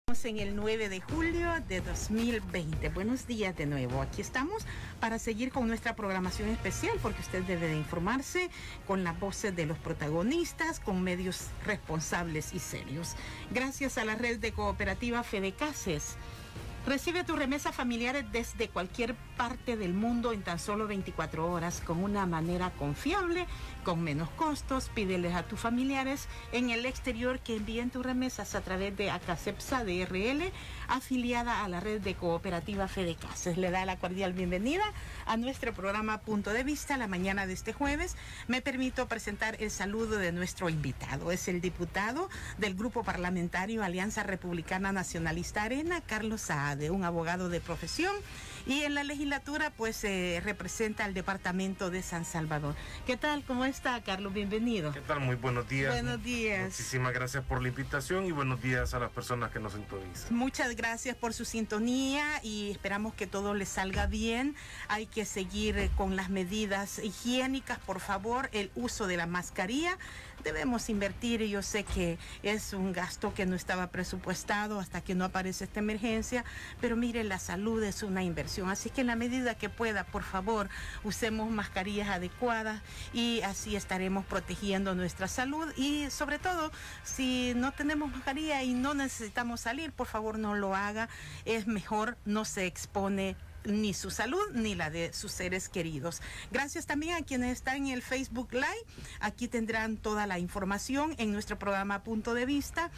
En el 9 de julio de 2020. Buenos días de nuevo. Aquí estamos para seguir con nuestra programación especial, porque usted debe de informarse con las voces de los protagonistas, con medios responsables y serios. Gracias a la red de cooperativa Fedecases. Recibe tus remesas familiares desde cualquier parte del mundo en tan solo 24 horas, con una manera confiable, con menos costos. Pídeles a tus familiares en el exterior que envíen tus remesas a través de Acacepsa DRL, afiliada a la red de cooperativa Fedecases. Le da la cordial bienvenida a nuestro programa Punto de Vista la mañana de este jueves. Me permito presentar el saludo de nuestro invitado. Es el diputado del Grupo Parlamentario Alianza Republicana Nacionalista Arena, Carlos Saade, un abogado de profesión, y en la legislatura pues representa al departamento de San Salvador. ¿Qué tal? ¿Cómo está, Carlos? Bienvenido. ¿Qué tal? Muy buenos días. Buenos días. Muchísimas gracias por la invitación y buenos días a las personas que nos sintonizan. Muchas gracias por su sintonía y esperamos que todo les salga bien. Hay que seguir con las medidas higiénicas, por favor, el uso de la mascarilla. Debemos invertir, y yo sé que es un gasto que no estaba presupuestado hasta que no aparece esta emergencia, pero mire, la salud es una inversión, así que en la medida que pueda, por favor, usemos mascarillas adecuadas y así estaremos protegiendo nuestra salud. Y sobre todo, si no tenemos mascarilla y no necesitamos salir, por favor no lo haga, es mejor, no se expone ni su salud ni la de sus seres queridos. Gracias también a quienes están en el Facebook Live. Aquí tendrán toda la información en nuestro programa Punto de Vista.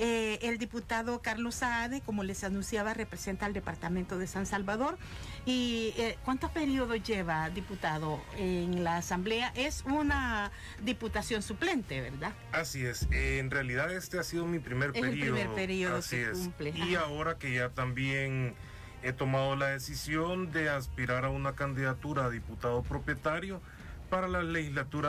El diputado Carlos Saade, como les anunciaba, representa al departamento de San Salvador. ¿Y cuántos periodos lleva, diputado, en la asamblea? Es una diputación suplente, ¿verdad? Así es. En realidad este ha sido mi primer periodo. Es el primer periodo Así que es. cumple. Y ahora que ya también he tomado la decisión de aspirar a una candidatura a diputado propietario para la legislatura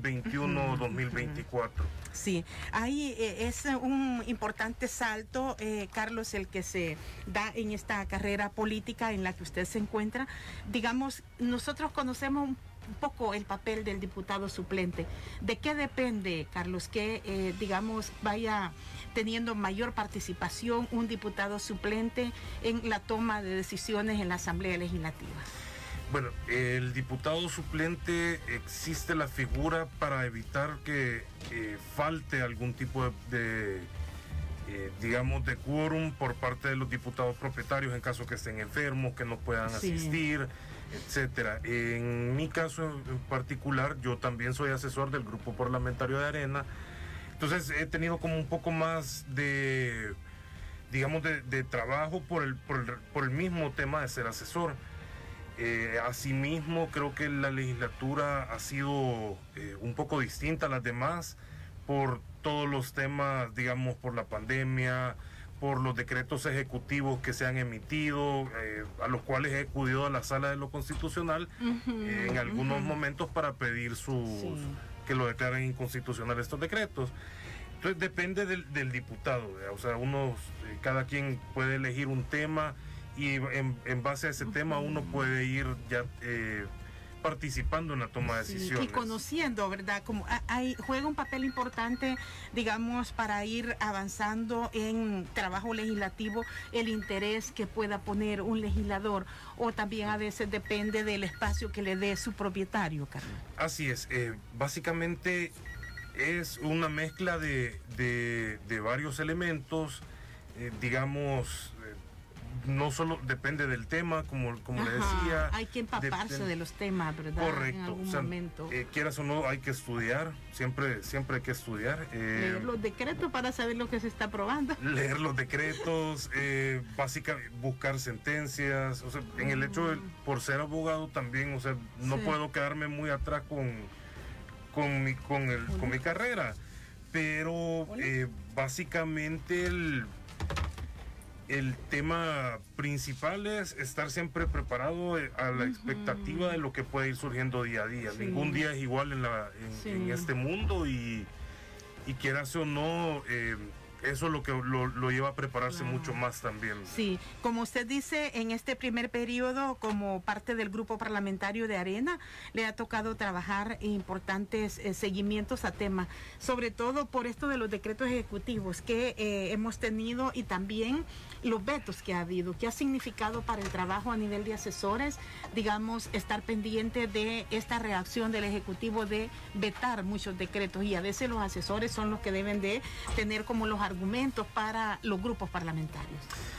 2021-2024. Sí, ahí es un importante salto, Carlos, el que se da en esta carrera política en la que usted se encuentra. Digamos, nosotros conocemos un poco el papel del diputado suplente. ¿De qué depende, Carlos, que, digamos, vaya teniendo mayor participación un diputado suplente en la toma de decisiones en la Asamblea Legislativa? Bueno, el diputado suplente, existe la figura para evitar que falte algún tipo digamos, de quórum por parte de los diputados propietarios en caso que estén enfermos, que no puedan asistir, etcétera. En mi caso en particular, yo también soy asesor del Grupo Parlamentario de Arena, entonces he tenido como un poco más de, digamos, de trabajo por el mismo tema de ser asesor. Asimismo, creo que la legislatura ha sido un poco distinta a las demás por todos los temas, digamos, por la pandemia, por los decretos ejecutivos que se han emitido, a los cuales he acudido a la Sala de lo Constitucional en algunos momentos para pedir que lo declaren inconstitucional estos decretos. Entonces depende del diputado, o sea, cada quien puede elegir un tema y en base a ese tema uno puede ir ya participando en la toma de decisiones. Y conociendo, ¿verdad? Como juega un papel importante, digamos, para ir avanzando en trabajo legislativo, el interés que pueda poner un legislador, o también a veces depende del espacio que le dé su propietario, Carlos. Así es, básicamente es una mezcla de varios elementos, digamos, no solo depende del tema, como le decía. Hay que empaparse de los temas, ¿verdad? Correcto. En algún momento. Quieras o no, hay que estudiar, siempre hay que estudiar. Leer los decretos para saber lo que se está aprobando. Leer los decretos, básicamente buscar sentencias, o sea, en el hecho por ser abogado también, o sea, no puedo quedarme muy atrás con mi carrera, pero básicamente el tema principal es estar siempre preparado a la expectativa de lo que puede ir surgiendo día a día. Ningún día es igual en este mundo y quieras o no, eso es lo que lo lleva a prepararse Claro. mucho más también. Sí, como usted dice, en este primer periodo, como parte del grupo parlamentario de Arena, le ha tocado trabajar importantes seguimientos a temas, sobre todo por esto de los decretos ejecutivos que hemos tenido y también los vetos que ha habido, que ha significado para el trabajo a nivel de asesores, digamos, estar pendiente de esta reacción del Ejecutivo de vetar muchos decretos, y a veces los asesores son los que deben de tener como los argumentos para los grupos parlamentarios.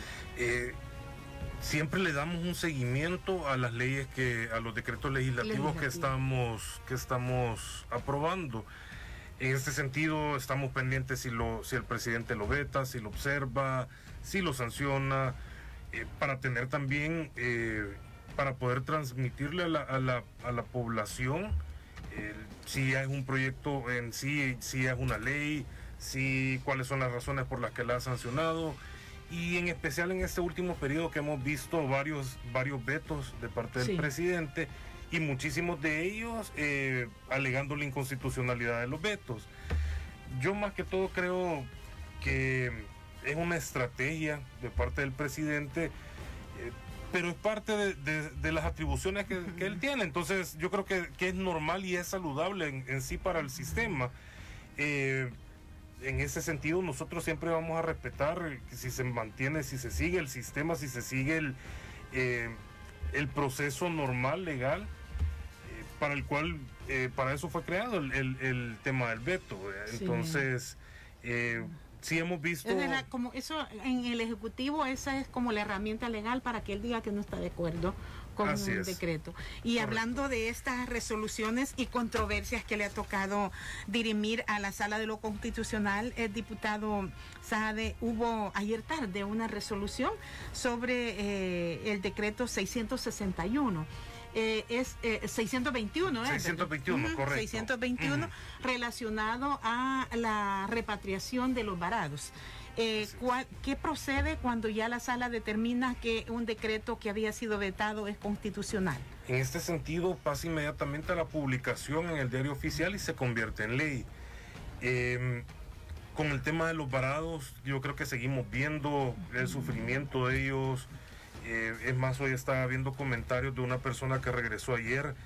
Siempre le damos un seguimiento a las leyes a los decretos legislativos que estamos aprobando. En este sentido, estamos pendientes si el presidente lo veta, si lo observa, si lo sanciona, para tener también, para poder transmitirle a la población si es un proyecto en sí, si es una ley, cuáles son las razones por las que la ha sancionado. Y en especial en este último periodo que hemos visto varios vetos de parte del presidente, y muchísimos de ellos alegando la inconstitucionalidad de los vetos. Yo más que todo creo que es una estrategia de parte del presidente, pero es parte de las atribuciones que él tiene. Entonces yo creo que es normal y es saludable en sí para el sistema. En ese sentido, nosotros siempre vamos a respetar si se mantiene, si se sigue el sistema, si se sigue el proceso normal, legal, para el cual, para eso fue creado el tema del veto. Entonces, sí hemos visto... como eso en el Ejecutivo, esa es como la herramienta legal para que él diga que no está de acuerdo con un decreto. Y hablando de estas resoluciones y controversias que le ha tocado dirimir a la Sala de lo Constitucional, el diputado Saade, hubo ayer tarde una resolución sobre el decreto 661. Es 621, 621, correcto. 621, relacionado a la repatriación de los varados. ¿Qué procede cuando ya la sala determina que un decreto que había sido vetado es constitucional? En este sentido, pasa inmediatamente a la publicación en el diario oficial y se convierte en ley. Con el tema de los varados, yo creo que seguimos viendo el sufrimiento de ellos. Es más, hoy estaba viendo comentarios de una persona que regresó ayer,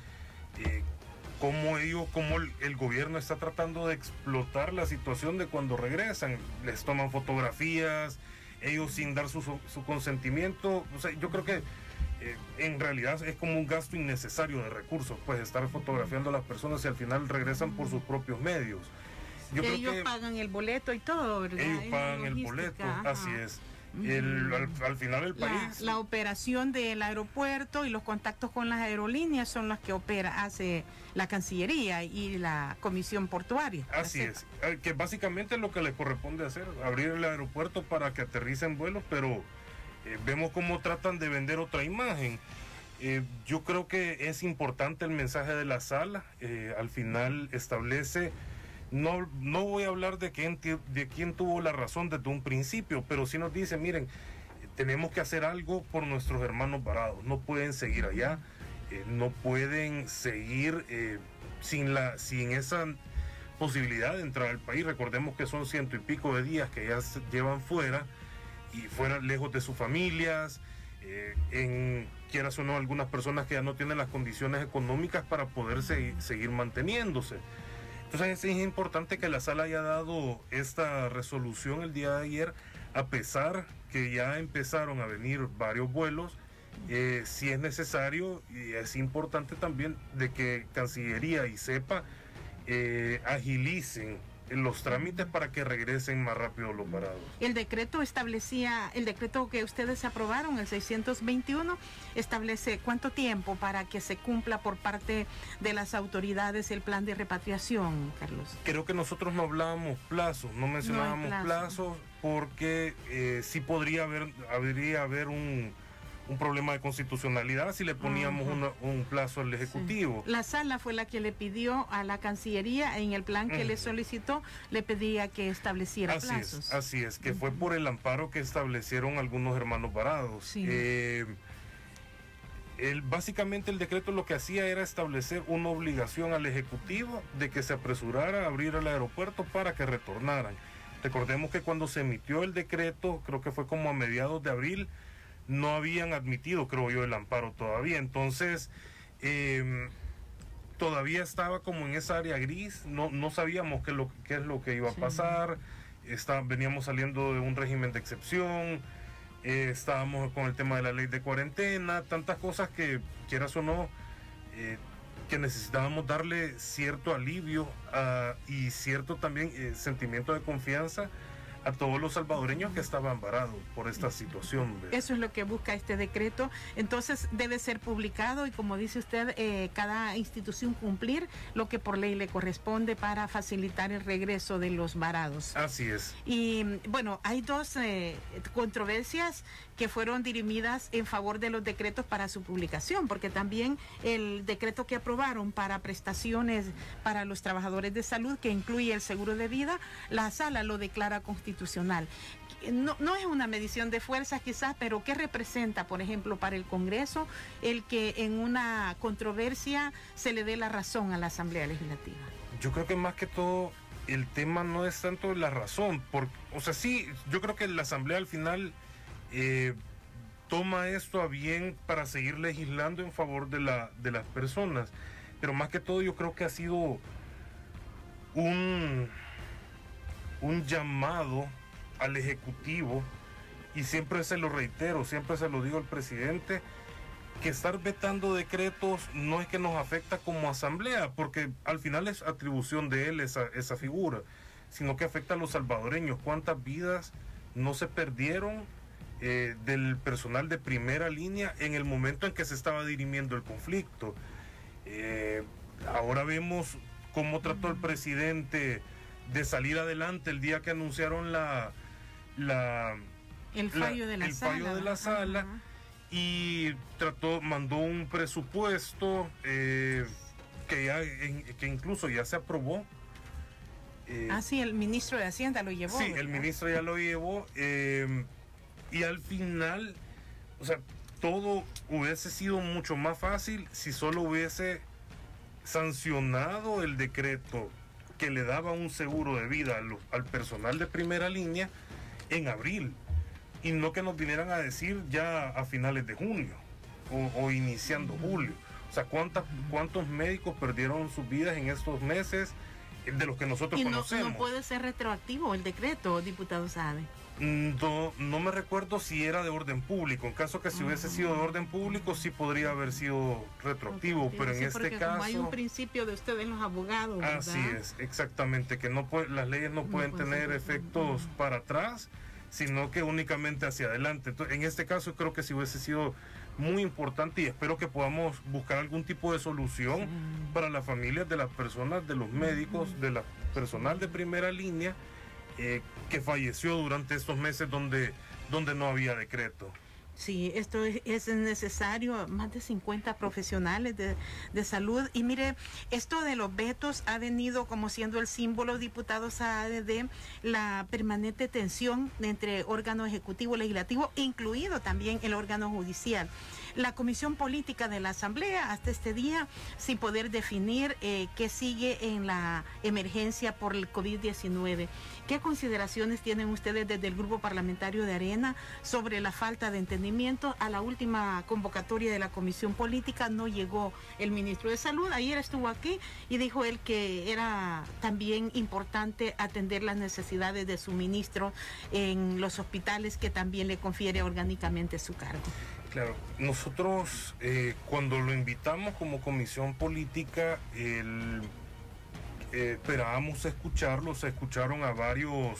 cómo el gobierno está tratando de explotar la situación de cuando regresan. Les toman fotografías, ellos sin dar su consentimiento. O sea, yo creo que en realidad es como un gasto innecesario de recursos, pues estar fotografiando a las personas y al final regresan por sus propios medios. Ellos pagan el boleto y todo, ¿verdad? Ellos pagan el boleto, así es. Al final el país... La operación del aeropuerto y los contactos con las aerolíneas son las que hace la Cancillería y la Comisión Portuaria. Así es, que básicamente es lo que les corresponde hacer, abrir el aeropuerto para que aterricen vuelos, pero vemos cómo tratan de vender otra imagen. Yo creo que es importante el mensaje de la sala, al final establece... No voy a hablar de quién tuvo la razón desde un principio, pero sí nos dice, miren, tenemos que hacer algo por nuestros hermanos varados, no pueden seguir allá, no pueden seguir sin esa posibilidad de entrar al país. Recordemos que son 100 y pico de días que ya se llevan fuera y fuera lejos de sus familias, quieras o no, algunas personas que ya no tienen las condiciones económicas para poder seguir manteniéndose. Entonces es importante que la sala haya dado esta resolución el día de ayer, a pesar que ya empezaron a venir varios vuelos. Si es necesario, y es importante también de que Cancillería y CEPA agilicen los trámites para que regresen más rápido los varados. El decreto que ustedes aprobaron, el 621, establece cuánto tiempo para que se cumpla por parte de las autoridades el plan de repatriación, Carlos. Creo que nosotros no hablábamos plazos, no mencionábamos plazos, porque sí habría haber un problema de constitucionalidad si le poníamos un plazo al Ejecutivo. La sala fue la que le pidió a la Cancillería, en el plan que le solicitó, le pedía que estableciera plazos. Así es, que fue por el amparo que establecieron algunos hermanos varados. Sí. Básicamente el decreto lo que hacía era establecer una obligación al Ejecutivo de que se apresurara a abrir el aeropuerto para que retornaran. Recordemos que cuando se emitió el decreto, creo que fue como a mediados de abril, no habían admitido, creo yo, el amparo todavía. Entonces, todavía estaba como en esa área gris, no sabíamos qué es lo que iba a pasar, veníamos saliendo de un régimen de excepción, estábamos con el tema de la ley de cuarentena, tantas cosas que, quieras o no, que necesitábamos darle cierto alivio y cierto también sentimiento de confianza a todos los salvadoreños que estaban varados por esta situación. Eso es lo que busca este decreto. Entonces debe ser publicado y, como dice usted, cada institución cumplir lo que por ley le corresponde para facilitar el regreso de los varados. Así es. Y bueno, hay dos controversias que fueron dirimidas en favor de los decretos para su publicación, porque también el decreto que aprobaron para prestaciones para los trabajadores de salud, que incluye el seguro de vida, la sala lo declara constitucional. No es una medición de fuerzas quizás, pero ¿qué representa, por ejemplo, para el Congreso el que en una controversia se le dé la razón a la Asamblea Legislativa? Yo creo que más que todo el tema no es tanto la razón, o sea, sí, yo creo que la Asamblea al final toma esto a bien para seguir legislando en favor de las personas, pero más que todo yo creo que ha sido un llamado al Ejecutivo, y siempre se lo reitero, siempre se lo digo al presidente, que estar vetando decretos no es que nos afecta como asamblea, porque al final es atribución de él esa figura, sino que afecta a los salvadoreños. ¿Cuántas vidas no se perdieron del personal de primera línea en el momento en que se estaba dirimiendo el conflicto? Ahora vemos cómo trató el presidente de salir adelante el día que anunciaron el fallo de la sala. Y mandó un presupuesto que incluso ya se aprobó. Sí, el ministro de Hacienda lo llevó. Sí, ¿verdad? El ministro ya lo llevó. Y al final, o sea, todo hubiese sido mucho más fácil si solo hubiese sancionado el decreto que le daba un seguro de vida al personal de primera línea en abril, y no que nos vinieran a decir ya a finales de junio o iniciando julio. O sea, ¿cuántos médicos perdieron sus vidas en estos meses de los que nosotros conocemos? No puede ser retroactivo el decreto, diputado Saade. No me recuerdo si era de orden público. En caso que si hubiese sido de orden público, sí podría haber sido retroactivo, pero en este caso... Como hay un principio de ustedes los abogados, ¿verdad? Así es, exactamente, que las leyes no pueden tener efectos para atrás, sino que únicamente hacia adelante. Entonces, en este caso creo que sí hubiese sido muy importante, y espero que podamos buscar algún tipo de solución para las familias de las personas, de los médicos, de la personal de primera línea que falleció durante estos meses donde no había decreto. Sí, esto es necesario, más de 50 profesionales de salud. Y mire, esto de los vetos ha venido como siendo el símbolo, diputado Saade, de la permanente tensión entre órgano ejecutivo, legislativo, incluido también el órgano judicial. La Comisión Política de la Asamblea hasta este día sin poder definir qué sigue en la emergencia por el COVID-19. ¿Qué consideraciones tienen ustedes desde el Grupo Parlamentario de Arena sobre la falta de entendimiento? A la última convocatoria de la Comisión Política no llegó el ministro de Salud. Ayer estuvo aquí y dijo él que era también importante atender las necesidades de su ministro en los hospitales, que también le confiere orgánicamente su cargo. Claro, nosotros cuando lo invitamos como comisión política, esperábamos escucharlo. Se escucharon a varios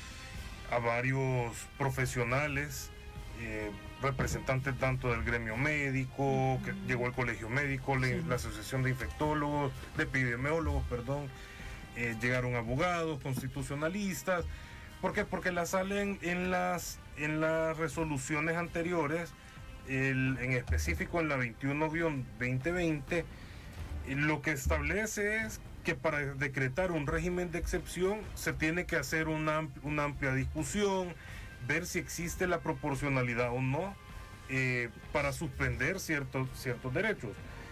profesionales, representantes tanto del gremio médico, que llegó el colegio médico, la asociación de infectólogos, de epidemiólogos, perdón, llegaron abogados, constitucionalistas. ¿Por qué? Porque la salen en las resoluciones anteriores, en específico en la 21-2020, lo que establece es que para decretar un régimen de excepción se tiene que hacer una amplia discusión, ver si existe la proporcionalidad o no para suspender ciertos derechos.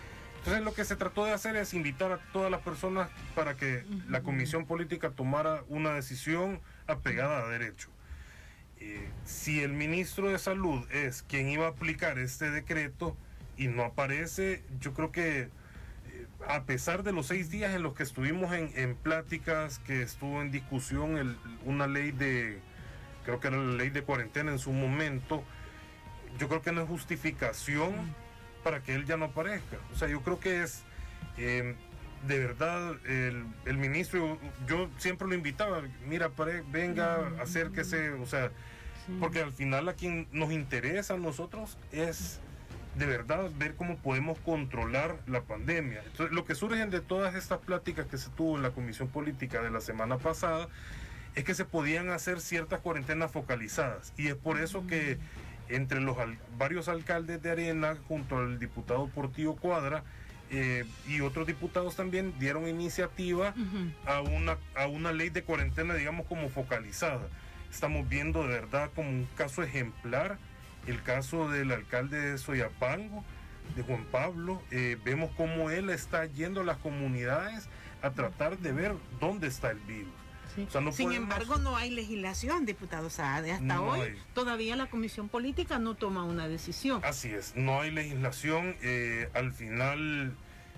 Entonces lo que se trató de hacer es invitar a todas las personas para que la Comisión Política tomara una decisión apegada a derecho. Si el ministro de Salud es quien iba a aplicar este decreto y no aparece, yo creo que a pesar de los 6 días en los que estuvimos en pláticas, que estuvo en discusión una ley creo que era la ley de cuarentena en su momento, yo creo que no es justificación para que él ya no aparezca. O sea, yo creo que es, de verdad, el ministro, yo siempre lo invitaba, mira, venga, acérquese, o sea, porque al final a quien nos interesa a nosotros es de verdad ver cómo podemos controlar la pandemia. Entonces, lo que surgen de todas estas pláticas que se tuvo en la Comisión Política de la semana pasada es que se podían hacer ciertas cuarentenas focalizadas, y es por eso que entre los varios alcaldes de Arena, junto al diputado Portillo Cuadra, y otros diputados también dieron iniciativa a una ley de cuarentena, digamos, como focalizada. Estamos viendo de verdad como un caso ejemplar el caso del alcalde de Soyapango, de Juan Pablo. Vemos cómo él está yendo a las comunidades a tratar de ver dónde está el virus. Sí. O sea, Sin embargo, no hay legislación, diputado Saade. Hasta hoy todavía la Comisión Política no toma una decisión. Así es, no hay legislación. Al final,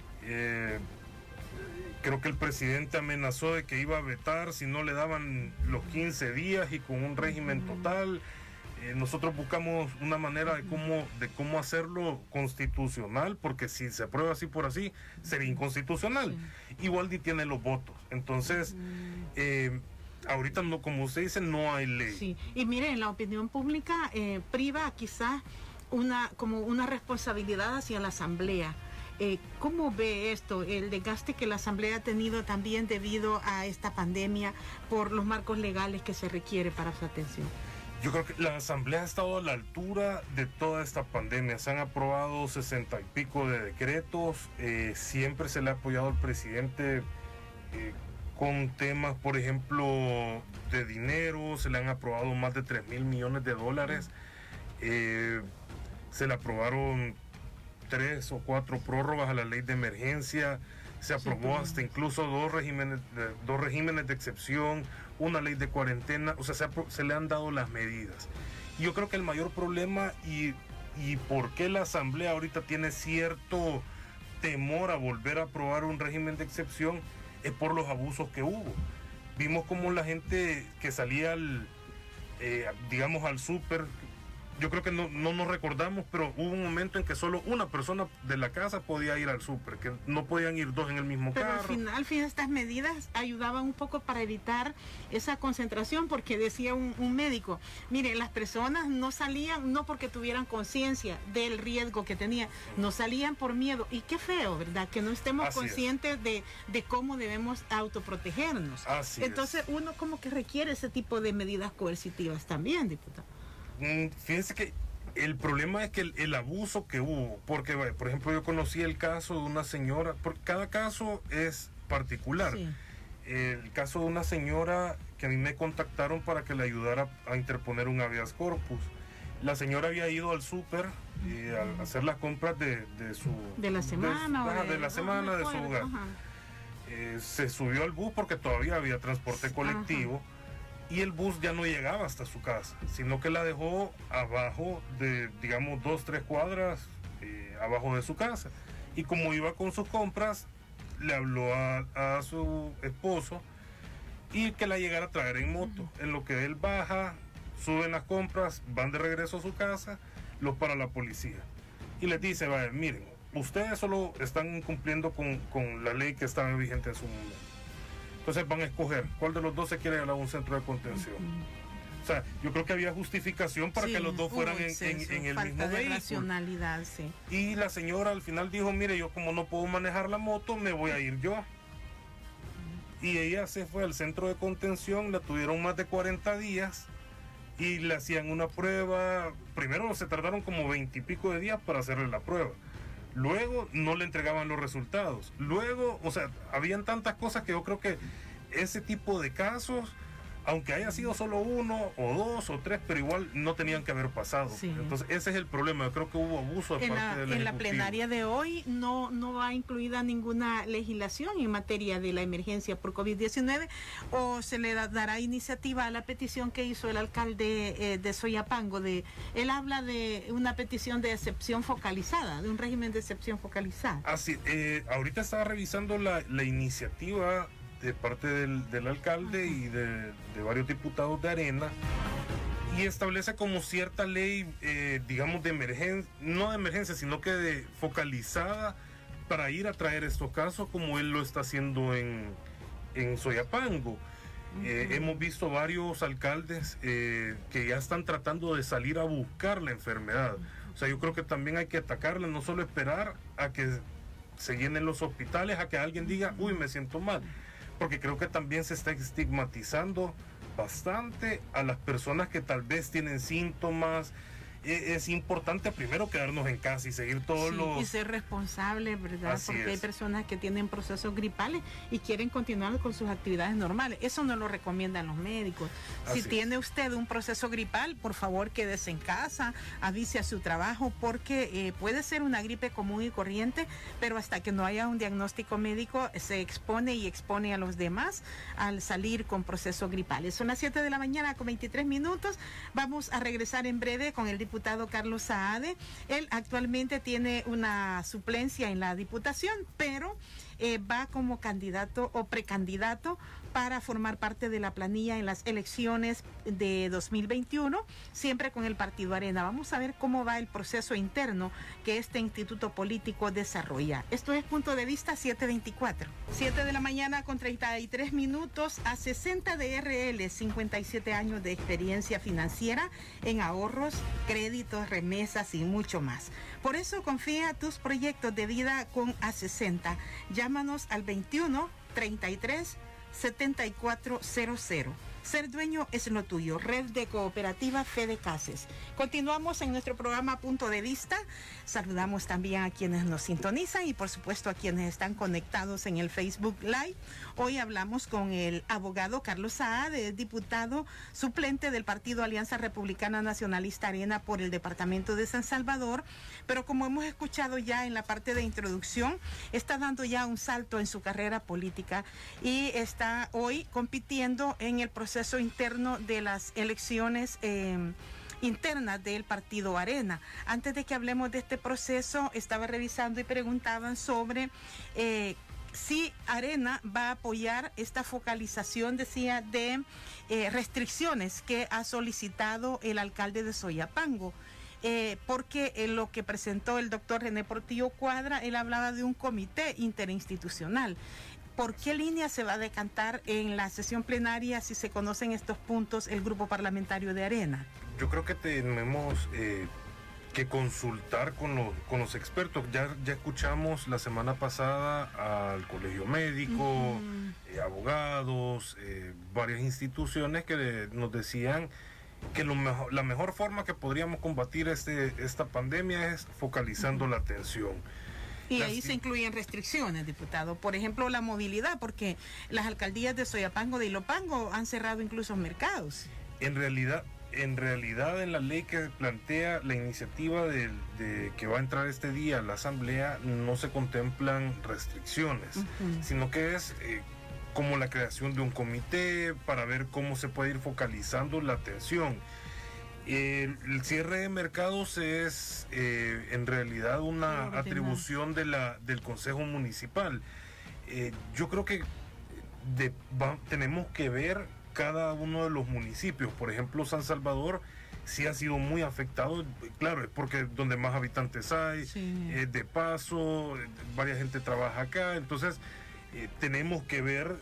creo que el presidente amenazó de que iba a vetar si no le daban los 15 días y con un régimen total. Nosotros buscamos una manera de cómo hacerlo constitucional, porque si se aprueba así por así, sería inconstitucional. Igual ni tiene los votos. Entonces, ahorita, no, como usted dice, no hay ley. Sí, y mire, en la opinión pública priva quizás como una responsabilidad hacia la Asamblea. ¿Cómo ve esto, el desgaste que la Asamblea ha tenido también debido a esta pandemia por los marcos legales que se requiere para su atención? Yo creo que la Asamblea ha estado a la altura de toda esta pandemia. Se han aprobado 60 y pico de decretos. Siempre se le ha apoyado al presidente con temas, por ejemplo, de dinero. Se le han aprobado más de 3.000 millones de dólares. Se le aprobaron 3 o 4 prórrogas a la ley de emergencia. Se aprobó hasta incluso dos regímenes de excepción, una ley de cuarentena. O sea, se le han dado las medidas. Y yo creo que el mayor problema y por qué la Asamblea ahorita tiene cierto temor a volver a aprobar un régimen de excepción es por los abusos que hubo. Vimos como la gente que salía digamos, al súper, yo creo que no nos recordamos, pero hubo un momento en que solo una persona de la casa podía ir al súper, que no podían ir dos en el mismo carro. Pero al final estas medidas ayudaban un poco para evitar esa concentración, porque decía un médico, mire, las personas no salían no porque tuvieran conciencia del riesgo que tenían, no salían por miedo. Y qué feo, ¿verdad? Que no estemos conscientes de cómo debemos autoprotegernos. Entonces uno como que requiere ese tipo de medidas coercitivas también, diputado. Fíjense que el problema es que el abuso que hubo, porque, por ejemplo, yo conocí el caso de una señora, porque cada caso es particular. Sí. El caso de una señora que a mí me contactaron para que le ayudara a interponer un habeas corpus. La señora había ido al súper a hacer las compras de la semana de su hogar. Se subió al bus porque todavía había transporte colectivo. Y el bus ya no llegaba hasta su casa, sino que la dejó abajo de, digamos, 2-3 cuadras abajo de su casa. Y como iba con sus compras, le habló a su esposo y que la llegara a traer en moto. En lo que él baja, suben las compras, van de regreso a su casa, los para la policía. Y les dice, vaya, miren, ustedes solo están incumpliendo con la ley que estaba vigente en su momento. Entonces van a escoger cuál de los dos se quiere ir a un centro de contención. O sea, yo creo que había justificación para que los dos fueran en el mismo vehículo. Racionalidad, sí. Y la señora al final dijo, mire, yo como no puedo manejar la moto, me voy a ir yo. Y ella se fue al centro de contención, la tuvieron más de 40 días y le hacían una prueba. Primero se tardaron como 20 y pico de días para hacerle la prueba. Luego no le entregaban los resultados. Luego, o sea, habían tantas cosas que yo creo que ese tipo de casos aunque haya sido solo 1 o 2 o 3, pero igual no tenían que haber pasado. Sí. Entonces ese es el problema. Yo creo que hubo abuso de parte del En la Ejecutivo. plenaria de hoy no va incluida ninguna legislación en materia de la emergencia por COVID-19, o se le dará iniciativa a la petición que hizo el alcalde de Soyapango. Él habla de una petición de excepción focalizada, de un régimen de excepción focalizada. Así, ahorita estaba revisando la iniciativa de parte del alcalde y de varios diputados de Arena, y establece como cierta ley, digamos, de emergencia, no de emergencia, sino que de focalizada para ir a traer estos casos, como él lo está haciendo en Soyapango. Hemos visto varios alcaldes que ya están tratando de salir a buscar la enfermedad. O sea, yo creo que también hay que atacarla, no solo esperar a que se llenen los hospitales, a que alguien diga, uy, me siento mal. Porque creo que también se está estigmatizando bastante a las personas que tal vez tienen síntomas. Es importante primero quedarnos en casa y seguir todos los... Y ser responsable, ¿verdad? Así Porque es. hay personas que tienen procesos gripales y quieren continuar con sus actividades normales. Eso no lo recomiendan los médicos. Así Si tiene usted un proceso gripal, por favor quédese en casa, avise a su trabajo, porque puede ser una gripe común y corriente, pero hasta que no haya un diagnóstico médico se expone y expone a los demás al salir con procesos gripales. Son las 7 de la mañana con 23 minutos. Vamos a regresar en breve con el diputado Carlos Saade. Él actualmente tiene una suplencia en la Diputación, pero va como candidato o precandidato para formar parte de la planilla en las elecciones de 2021, siempre con el Partido Arena. Vamos a ver cómo va el proceso interno que este instituto político desarrolla. Esto es Punto de Vista 724. 7 de la mañana con 33 minutos. A 60 de RL, 57 años de experiencia financiera en ahorros, créditos, remesas y mucho más. Por eso confía tus proyectos de vida con A60. Llámanos al 21 33 7400. Ser dueño es lo tuyo. Red de Cooperativa Fede Cases. Continuamos en nuestro programa Punto de Vista. Saludamos también a quienes nos sintonizan y por supuesto a quienes están conectados en el Facebook Live. Hoy hablamos con el abogado Carlos Saade, diputado suplente del Partido Alianza Republicana Nacionalista Arena por el departamento de San Salvador, pero como hemos escuchado ya en la parte de introducción, está dando ya un salto en su carrera política y está hoy compitiendo en el proceso interno de las elecciones internas del Partido Arena. Antes de que hablemos de este proceso, estaba revisando y preguntaban sobre si Arena va a apoyar esta focalización, decía, de restricciones que ha solicitado el alcalde de Soyapango. Porque lo que presentó el doctor René Portillo Cuadra, él hablaba de un comité interinstitucional. ¿Por qué línea se va a decantar en la sesión plenaria si se conocen estos puntos el grupo parlamentario de Arena? Yo creo que tenemos que consultar con los expertos. Ya escuchamos la semana pasada al colegio médico, abogados, varias instituciones que nos decían que la mejor forma que podríamos combatir esta pandemia es focalizando la atención. Y ahí se incluyen restricciones, diputado. Por ejemplo, la movilidad, porque las alcaldías de Soyapango, de Ilopango han cerrado incluso mercados. En realidad en la ley que plantea la iniciativa de que va a entrar este día a la Asamblea no se contemplan restricciones, sino que es como la creación de un comité para ver cómo se puede ir focalizando la atención. El cierre de mercados es en realidad una atribución del Consejo Municipal. Yo creo que tenemos que ver cada uno de los municipios. Por ejemplo, San Salvador sí ha sido muy afectado, claro, es porque donde más habitantes hay, de paso, varias gente trabaja acá, entonces tenemos que ver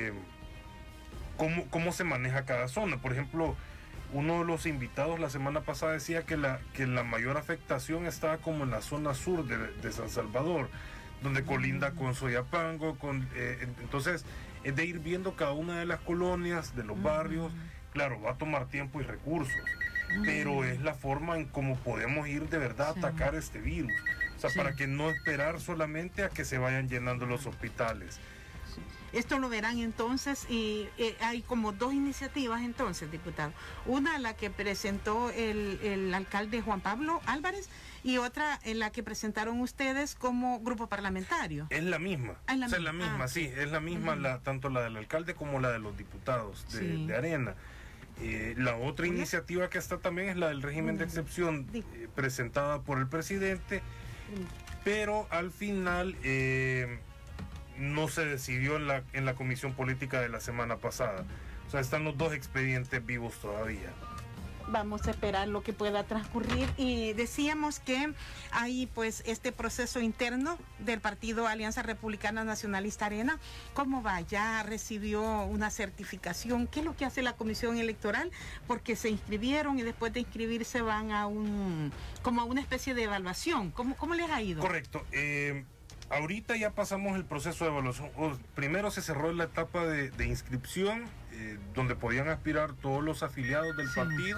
cómo se maneja cada zona. Por ejemplo, uno de los invitados la semana pasada decía que la mayor afectación estaba como en la zona sur de San Salvador, donde colinda con Soyapango, entonces es de ir viendo cada una de las colonias, de los barrios. Claro, va a tomar tiempo y recursos, pero es la forma en cómo podemos ir de verdad a atacar este virus. O sea, para que no esperar solamente a que se vayan llenando los hospitales. Esto lo verán entonces y hay como dos iniciativas entonces, diputado. Una, la que presentó el alcalde Juan Pablo Álvarez, y otra en la que presentaron ustedes como grupo parlamentario. Es la misma. Es la la misma, sí, es la misma, tanto la del alcalde como la de los diputados de Arena. La otra iniciativa que está también es la del régimen de excepción, presentada por el presidente, pero al final no se decidió en la comisión política de la semana pasada. O sea, están los dos expedientes vivos todavía. Vamos a esperar lo que pueda transcurrir, y decíamos que hay pues este proceso interno del partido Alianza Republicana Nacionalista Arena. ¿Cómo va? ¿Ya recibió una certificación? ¿Qué es lo que hace la Comisión Electoral? Porque se inscribieron y después de inscribirse van a como a una especie de evaluación. ¿Cómo les ha ido? Correcto. Ahorita ya pasamos el proceso de evaluación. Primero se cerró la etapa de inscripción, donde podían aspirar todos los afiliados del partido.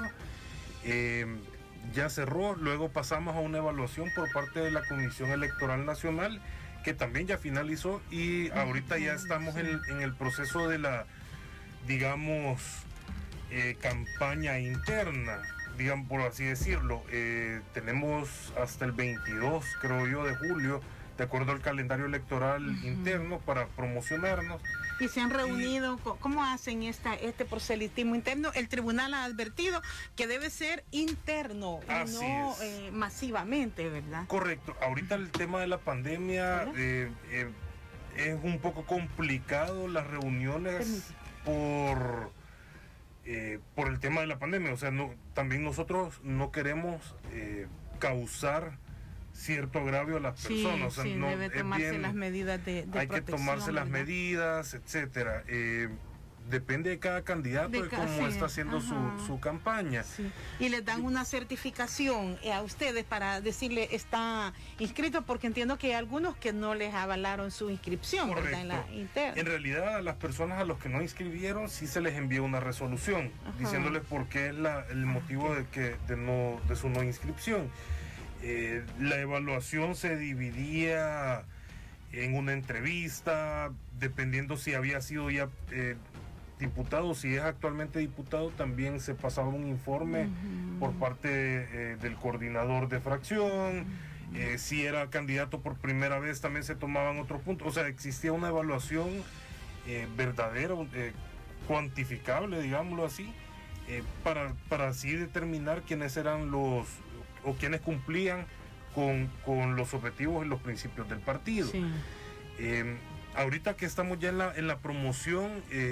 Ya cerró. Luego pasamos a una evaluación por parte de la Comisión Electoral Nacional, que también ya finalizó, y ahorita ya estamos en el proceso de la, digamos, campaña interna, digamos, por así decirlo. Tenemos hasta el 22, creo yo, de julio, de acuerdo al calendario electoral interno, para promocionarnos. Y se han reunido, ¿cómo hacen este proselitismo interno? El tribunal ha advertido que debe ser interno y no masivamente, ¿verdad? Correcto. Ahorita el tema de la pandemia es un poco complicado las reuniones por el tema de la pandemia. O sea, también nosotros no queremos causar cierto agravio a las personas. Sí, no, debe tomarse las medidas de hay que tomarse las medidas, etcétera. Depende de cada candidato de cómo está haciendo su campaña. Sí. Y les dan una certificación a ustedes para decirle está inscrito, porque entiendo que hay algunos que no les avalaron su inscripción, ¿verdad? En la interna. En realidad, a las personas a los que no inscribieron sí se les envió una resolución diciéndoles por qué es el motivo de su no inscripción. La evaluación se dividía en una entrevista, dependiendo si había sido ya diputado, si es actualmente diputado, también se pasaba un informe por parte del coordinador de fracción. Si era candidato por primera vez, también se tomaban otros puntos. O sea, existía una evaluación verdadera, cuantificable, digámoslo así, para así determinar quiénes eran o quienes cumplían con los objetivos y los principios del partido. Sí. Ahorita que estamos ya en la promoción,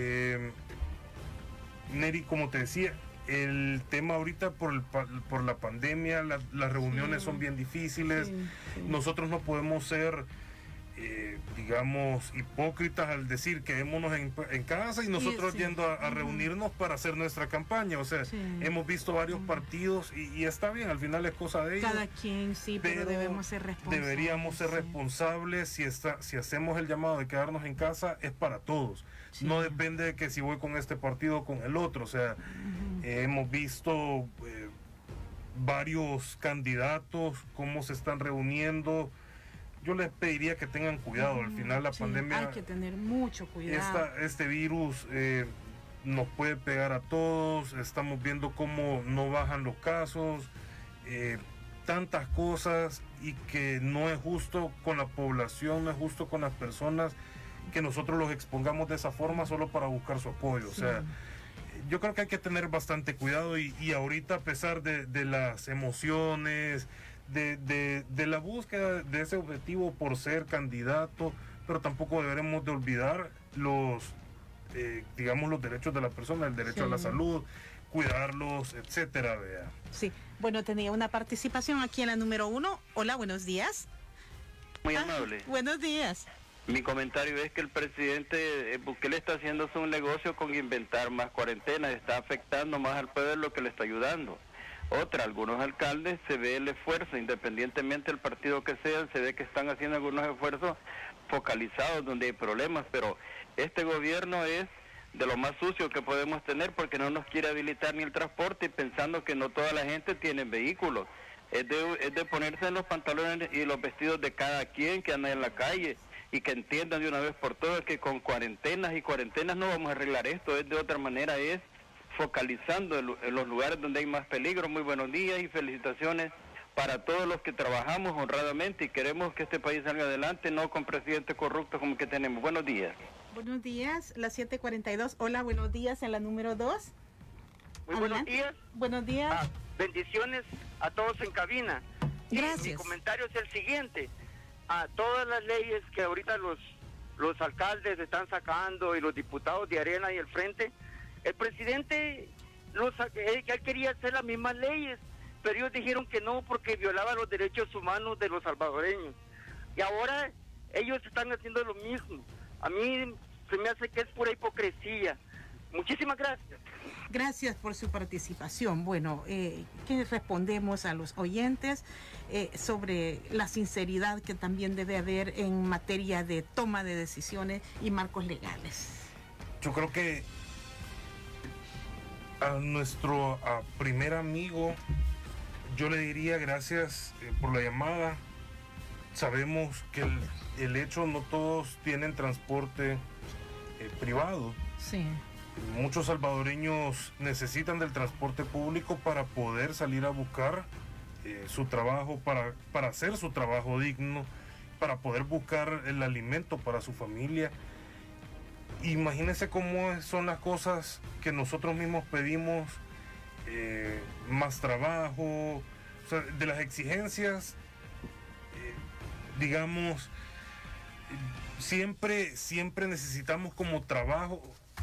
Neri, como te decía, el tema ahorita por la pandemia, las reuniones son bien difíciles. Nosotros no podemos ser, digamos, hipócritas al decir quedémonos en casa y nosotros yendo a reunirnos para hacer nuestra campaña. O sea, hemos visto varios partidos y está bien, al final es cosa de ellos. Cada quien, pero debemos ser responsables. Deberíamos ser responsables. Si hacemos el llamado de quedarnos en casa, es para todos. No depende de que si voy con este partido o con el otro. O sea, hemos visto varios candidatos, cómo se están reuniendo. Yo les pediría que tengan cuidado. Al final la pandemia... Hay que tener mucho cuidado. Este virus nos puede pegar a todos. Estamos viendo cómo no bajan los casos. Tantas cosas, y que no es justo con la población, no es justo con las personas que nosotros los expongamos de esa forma solo para buscar su apoyo. O sea, yo creo que hay que tener bastante cuidado y ahorita, a pesar de las emociones, de la búsqueda de ese objetivo por ser candidato, pero tampoco deberemos de olvidar digamos, los derechos de la persona, el derecho a la salud, cuidarlos, etcétera. Vea. Sí, bueno, tenía una participación aquí en la número 1. Hola, buenos días. Muy amable. Buenos días. Mi comentario es que el presidente Bukele está haciéndose un negocio con inventar más cuarentenas, está afectando más al pueblo que le está ayudando. Algunos alcaldes se ve el esfuerzo, independientemente del partido que sean, se ve que están haciendo algunos esfuerzos focalizados donde hay problemas, pero este gobierno es de lo más sucio que podemos tener, porque no nos quiere habilitar ni el transporte, pensando que no toda la gente tiene vehículos. Es de ponerse en los pantalones y los vestidos de cada quien que anda en la calle y que entiendan de una vez por todas que con cuarentenas no vamos a arreglar esto, es de otra manera, es focalizando en los lugares donde hay más peligro. Muy buenos días y felicitaciones para todos los que trabajamos honradamente y queremos que este país salga adelante, no con presidentes corruptos como que tenemos. Buenos días. Buenos días, las 7:42. Hola, buenos días en la número 2. Muy buenos días. Buenos días. Bendiciones a todos en cabina. Gracias. Mi comentario es el siguiente. A todas las leyes que ahorita los alcaldes están sacando y los diputados de Arena y el Frente, el presidente él quería hacer las mismas leyes, pero ellos dijeron que no porque violaba los derechos humanos de los salvadoreños. Y ahora ellos están haciendo lo mismo. A mí se me hace que es pura hipocresía. Muchísimas gracias. Gracias por su participación. Bueno, ¿qué respondemos a los oyentes sobre la sinceridad que también debe haber en materia de toma de decisiones y marcos legales? Yo creo que a nuestro primer amigo, yo le diría gracias por la llamada. Sabemos que el hecho, no todos tienen transporte privado. Sí. Muchos salvadoreños necesitan del transporte público para poder salir a buscar su trabajo, para hacer su trabajo digno, para poder buscar el alimento para su familia. Imagínense cómo son las cosas que nosotros mismos pedimos, más trabajo, o sea, de las exigencias, digamos, siempre necesitamos como trabajo.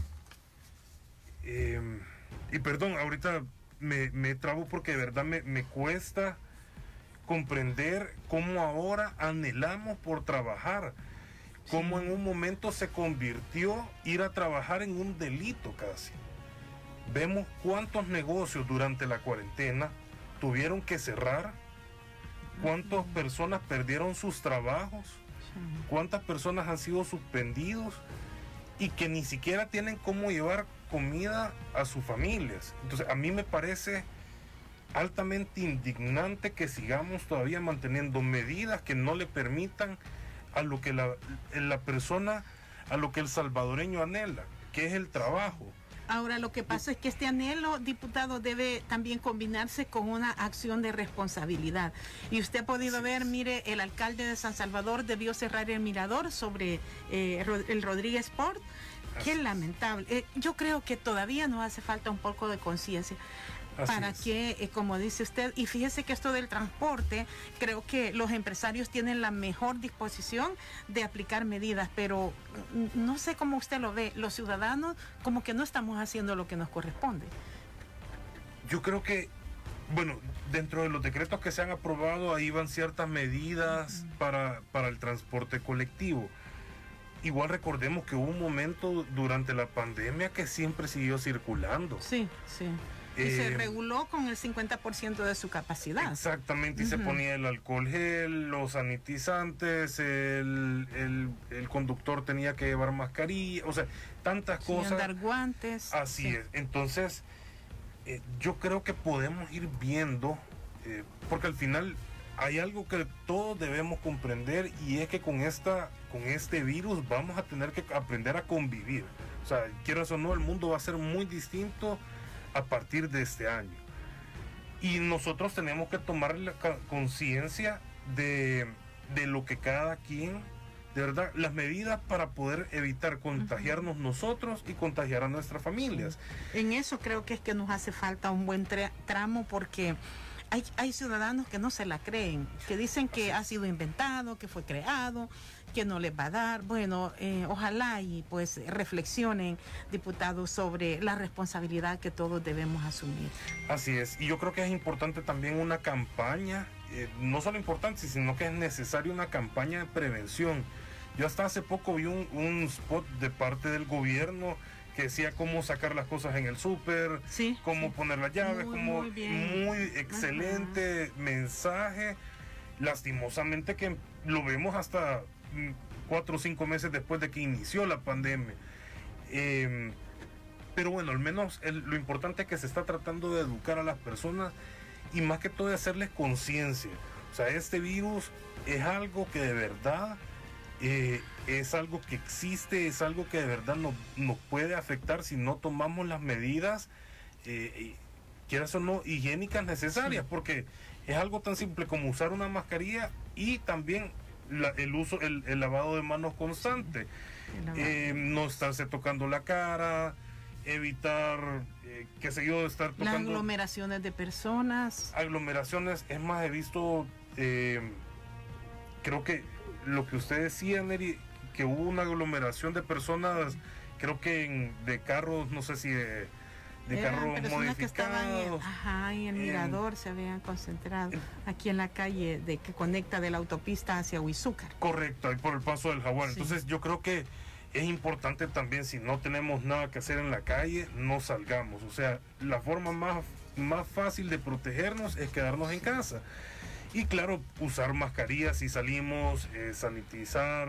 Y perdón, ahorita me trabo porque de verdad me cuesta comprender cómo ahora anhelamos por trabajar, cómo en un momento se convirtió ir a trabajar en un delito casi. Vemos cuántos negocios durante la cuarentena tuvieron que cerrar, cuántas personas perdieron sus trabajos, cuántas personas han sido suspendidos y que ni siquiera tienen cómo llevar comida a sus familias. Entonces a mí me parece altamente indignante que sigamos todavía manteniendo medidas que no le permitan a lo que la persona, a lo que el salvadoreño anhela, que es el trabajo. Ahora, lo que pasa es que este anhelo, diputado, debe también combinarse con una acción de responsabilidad. Y usted ha podido ver, mire, el alcalde de San Salvador debió cerrar el mirador sobre el Rodríguez Sport. Qué lamentable. Yo creo que todavía nos hace falta un poco de conciencia para que, como dice usted, y fíjese que esto del transporte, creo que los empresarios tienen la mejor disposición de aplicar medidas, pero no sé cómo usted lo ve, los ciudadanos como que no estamos haciendo lo que nos corresponde. Yo creo que, bueno, dentro de los decretos que se han aprobado, ahí van ciertas medidas para el transporte colectivo. Igual recordemos que hubo un momento durante la pandemia que siempre siguió circulando. Sí, sí. Y se reguló con el 50% de su capacidad. Exactamente, y se ponía el alcohol gel, los sanitizantes, el conductor tenía que llevar mascarilla, o sea, tantas cosas. Andar guantes. Así es. Entonces, yo creo que podemos ir viendo, porque al final hay algo que todos debemos comprender, y es que con este virus vamos a tener que aprender a convivir. O sea, quieras o no, el mundo va a ser muy distinto a partir de este año. Y nosotros tenemos que tomar la conciencia de lo que cada quien, de verdad, las medidas para poder evitar contagiarnos nosotros y contagiar a nuestras familias. En eso creo que es que nos hace falta un buen tramo, porque hay ciudadanos que no se la creen, que dicen que ha sido inventado, que fue creado, que no les va a dar. Bueno, ojalá y pues reflexionen, diputados, sobre la responsabilidad que todos debemos asumir. Así es, y yo creo que es importante también una campaña, no solo importante, sino que es necesaria una campaña de prevención. Yo hasta hace poco vi un spot de parte del gobierno que decía cómo sacar las cosas en el súper, sí, cómo poner las llaves, muy excelente mensaje. Lastimosamente que lo vemos hasta 4 o 5 meses después de que inició la pandemia. Pero bueno, al menos lo importante es que se está tratando de educar a las personas y más que todo de hacerles conciencia. O sea, este virus es algo que de verdad es algo que existe, es algo que de verdad nos puede afectar si no tomamos las medidas, quieras o no, higiénicas necesarias, porque es algo tan simple como usar una mascarilla y también el lavado de manos constante. No estarse tocando la cara, evitar, qué sé yo, estar tocando... Las aglomeraciones de personas. Aglomeraciones, es más, he visto, creo que lo que usted decía, Neri, que hubo una aglomeración de personas, creo que de carros, no sé si de carros modificados. Que estaban en el Mirador se habían concentrado, aquí en la calle que conecta de la autopista hacia Huizúcar. Correcto, ahí por el paso del Jaguar. Sí. Entonces yo creo que es importante también, si no tenemos nada que hacer en la calle, no salgamos. O sea, la forma más fácil de protegernos es quedarnos en casa. Y claro, usar mascarillas si salimos, sanitizar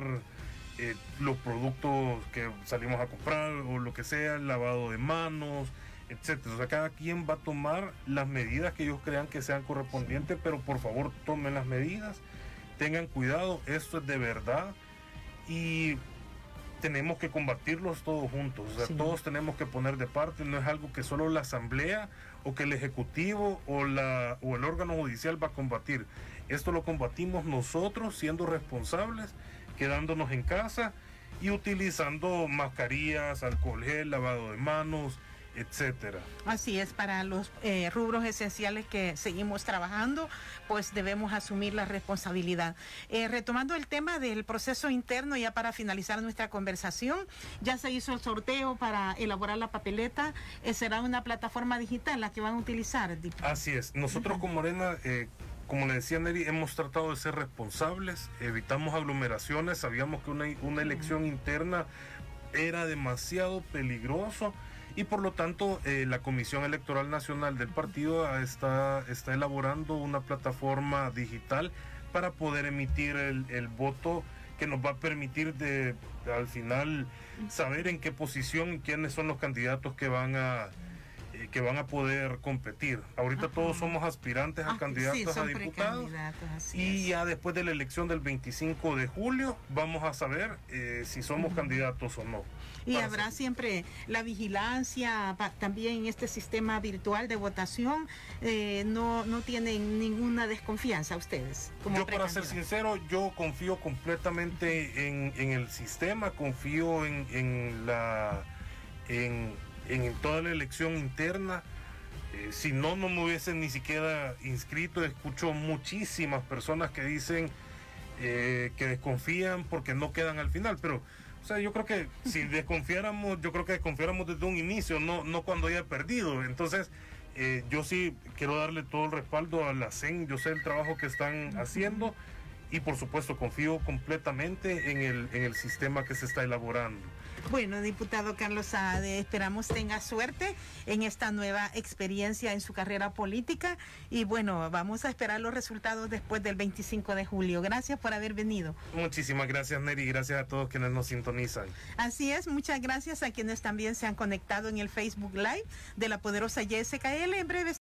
los productos que salimos a comprar o lo que sea, el lavado de manos, etcétera. O sea, cada quien va a tomar las medidas que ellos crean que sean correspondientes, pero por favor tomen las medidas, tengan cuidado, esto es de verdad y tenemos que combatirlos todos juntos. O sea, sí, todos tenemos que poner de parte, no es algo que solo la Asamblea o que el Ejecutivo o el órgano judicial va a combatir. Esto lo combatimos nosotros siendo responsables, quedándonos en casa y utilizando mascarillas, alcohol gel, lavado de manos, etcétera. Así es, para los rubros esenciales que seguimos trabajando, pues debemos asumir la responsabilidad. Retomando el tema del proceso interno, ya para finalizar nuestra conversación, ya se hizo el sorteo para elaborar la papeleta. ¿Será una plataforma digital la que van a utilizar? Así es. Nosotros con Morena, como le decía Neri, hemos tratado de ser responsables, evitamos aglomeraciones, sabíamos que una elección interna era demasiado peligroso. Y por lo tanto, la Comisión Electoral Nacional del partido está elaborando una plataforma digital para poder emitir el voto que nos va a permitir al final saber en qué posición, quiénes son los candidatos que van a poder competir. Ahorita todos somos aspirantes a candidatos a diputados y ya después de la elección del 25 de julio vamos a saber si somos candidatos o no. Y habrá siempre la vigilancia también en este sistema virtual de votación. No tienen ninguna desconfianza ustedes. Yo, para ser sincero, yo confío completamente en el sistema, confío en toda la elección interna. Si no me hubiesen ni siquiera inscrito. Escucho muchísimas personas que dicen que desconfían porque no quedan al final, pero o sea, yo creo que si desconfiáramos, desde un inicio, no cuando haya perdido. Entonces, yo sí quiero darle todo el respaldo a la CEN, yo sé el trabajo que están haciendo y por supuesto confío completamente en el sistema que se está elaborando. Bueno, diputado Carlos Saade, esperamos tenga suerte en esta nueva experiencia en su carrera política y bueno, vamos a esperar los resultados después del 25 de julio. Gracias por haber venido. Muchísimas gracias, Neri, gracias a todos quienes nos sintonizan. Así es, muchas gracias a quienes también se han conectado en el Facebook Live de la poderosa YSKL. En breve